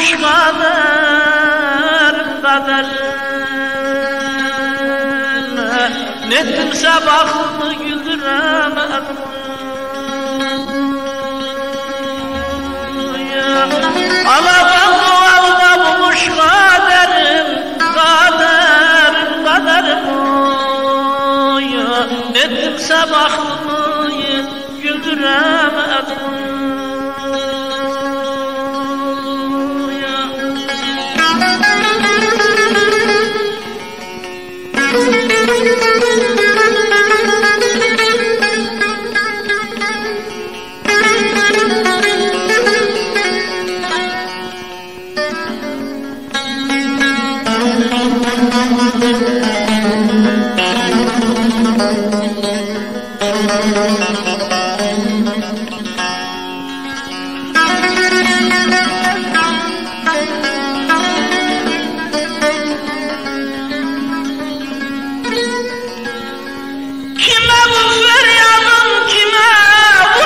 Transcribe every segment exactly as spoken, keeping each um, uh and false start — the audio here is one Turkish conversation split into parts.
yazılmış kader kader. Nettimse baktığımı güldüremedim. Anadan doğalda bulmuş kaderim, kaderim, kaderim oy. Nettimse baktığımı güldüremedim. Kime bu feryadım, kime bu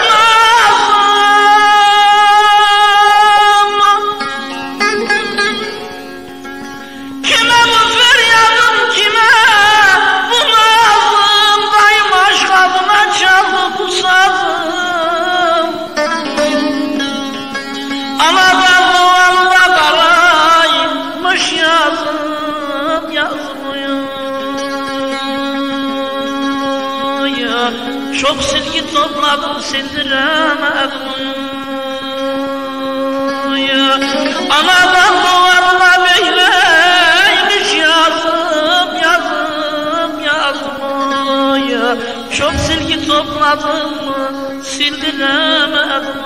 nazım? Kime bu feryadım, kime bu nazım? Dayım aşk adına çaldı bu sazım. Anadan doğanda karaymış yazım, yazım uyum. Çok silgi topladım, sildiremedim. Anadan doğarına beyleymiş yazım, yazım, yazım. Çok silgi topladım, sildiremedim.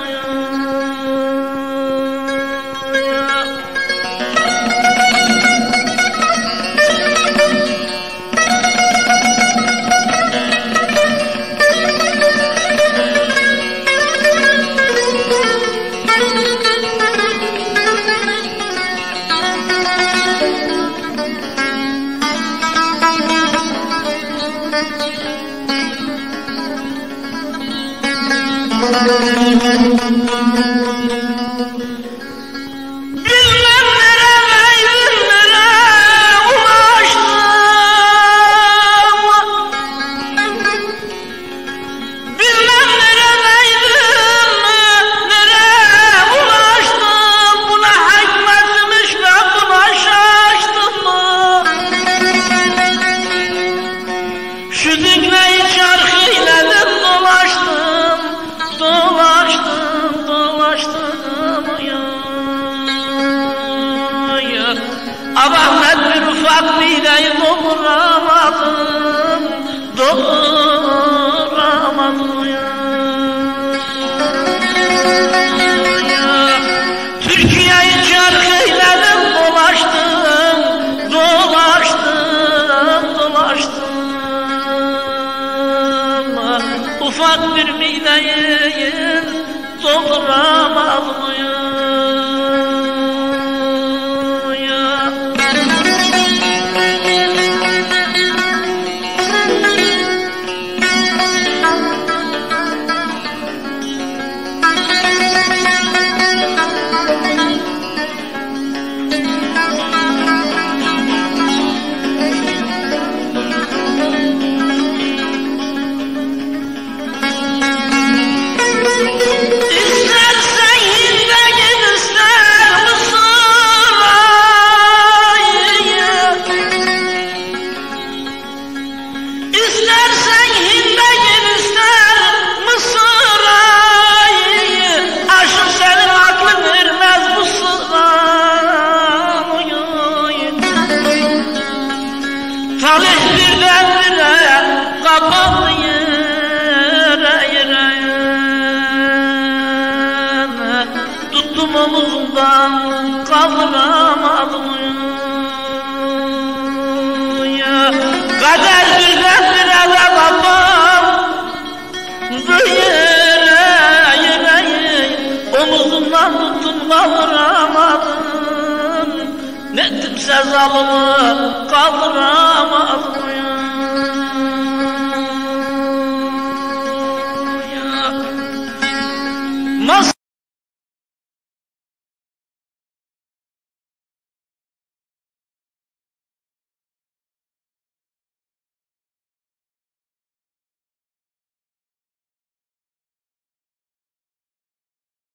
Bilmem neredeydim, nereye ulaştım. Bilmem neredeydim, nereye ulaştım. Buna hikmetmiş, ben buna şaştım mı? Şu dikneyi çark eyledim, dolaştım, dolaştım, dolaştım ya, ya. Ahmet bir ufak mideyi dolduramadım, dolduramadım ya, ya. Türkiye'yi çark eyledim, dolaştım, dolaştım, dolaştım. Ufak bir mideyi dolduramadım ya, ya. Talih birdenbire kapandı yere yere. Tuttum omuzumdan, kaldıramadım ya. Kader birdenbire de kapandı yere yere. Omuzumdan tuttum, kaldıramadım. Nettimse zalımı kaldıramadım.